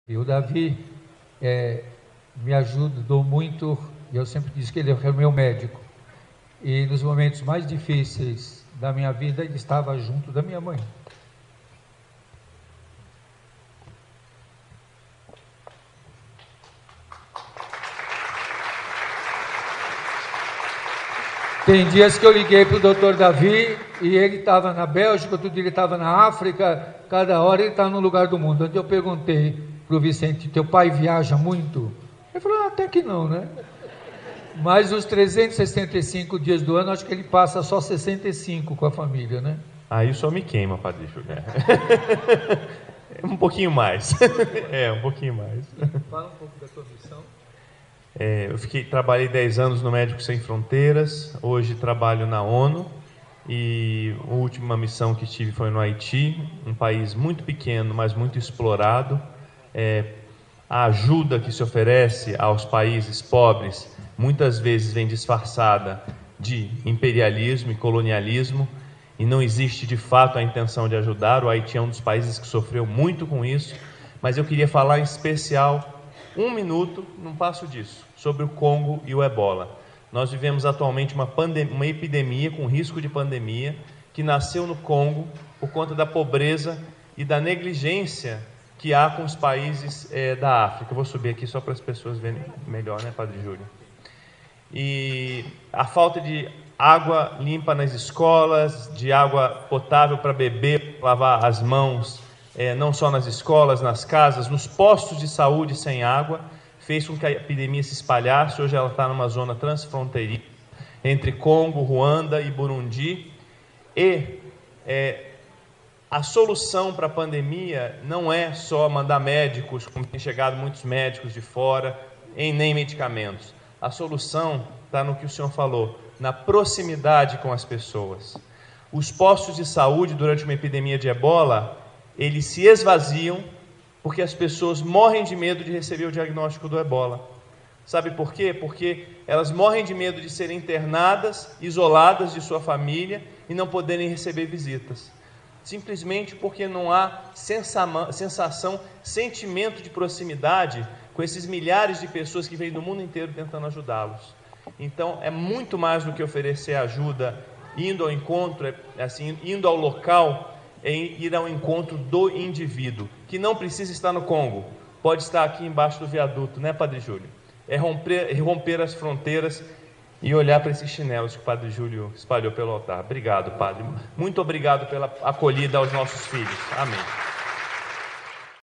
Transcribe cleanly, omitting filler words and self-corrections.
E o Davi me ajudou muito, e eu sempre disse que ele é o meu médico. E nos momentos mais difíceis da minha vida, ele estava junto da minha mãe. Tem dias que eu liguei para o doutor Davi e ele estava na Bélgica, outro dia ele estava na África, cada hora ele está num lugar do mundo. Onde eu perguntei para o Vicente, teu pai viaja muito? Ele falou, até que não, né? Mas os 365 dias do ano, acho que ele passa só 65 com a família, né? Aí só me queima, Padre Júlio. Um pouquinho mais. Um pouquinho mais. Fala um pouco da tua missão. Trabalhei 10 anos no Médicos Sem Fronteiras, hoje trabalho na ONU e a última missão que tive foi no Haiti, um país muito pequeno, mas muito explorado. A ajuda que se oferece aos países pobres muitas vezes vem disfarçada de imperialismo e colonialismo e não existe de fato a intenção de ajudar. O Haiti é um dos países que sofreu muito com isso, mas eu queria falar em especial 1 minuto, não passo disso, sobre o Congo e o Ebola. Nós vivemos atualmente uma epidemia com risco de pandemia que nasceu no Congo por conta da pobreza e da negligência que há com os países da África. Eu vou subir aqui só para as pessoas verem melhor, né, Padre Júlio? E a falta de água limpa nas escolas, de água potável para beber, lavar as mãos, não só nas escolas, nas casas, nos postos de saúde sem água, fez com que a epidemia se espalhasse. Hoje ela está numa zona transfronteiriça entre Congo, Ruanda e Burundi. E a solução para a pandemia não é só mandar médicos, como tem chegado muitos médicos de fora, nem medicamentos. A solução está no que o senhor falou, na proximidade com as pessoas. Os postos de saúde, durante uma epidemia de ebola, eles se esvaziam porque as pessoas morrem de medo de receber o diagnóstico do ebola. Sabe por quê? Porque elas morrem de medo de serem internadas, isoladas de sua família e não poderem receber visitas. Simplesmente porque não há sensação, sentimento de proximidade com esses milhares de pessoas que vêm do mundo inteiro tentando ajudá-los. Então, é muito mais do que oferecer ajuda, indo ao encontro, indo ao local, ir ao encontro do indivíduo, que não precisa estar no Congo, pode estar aqui embaixo do viaduto, né, Padre Júlio? É romper as fronteiras e olhar para esses chinelos que o Padre Júlio espalhou pelo altar. Obrigado, Padre. Muito obrigado pela acolhida aos nossos filhos. Amém.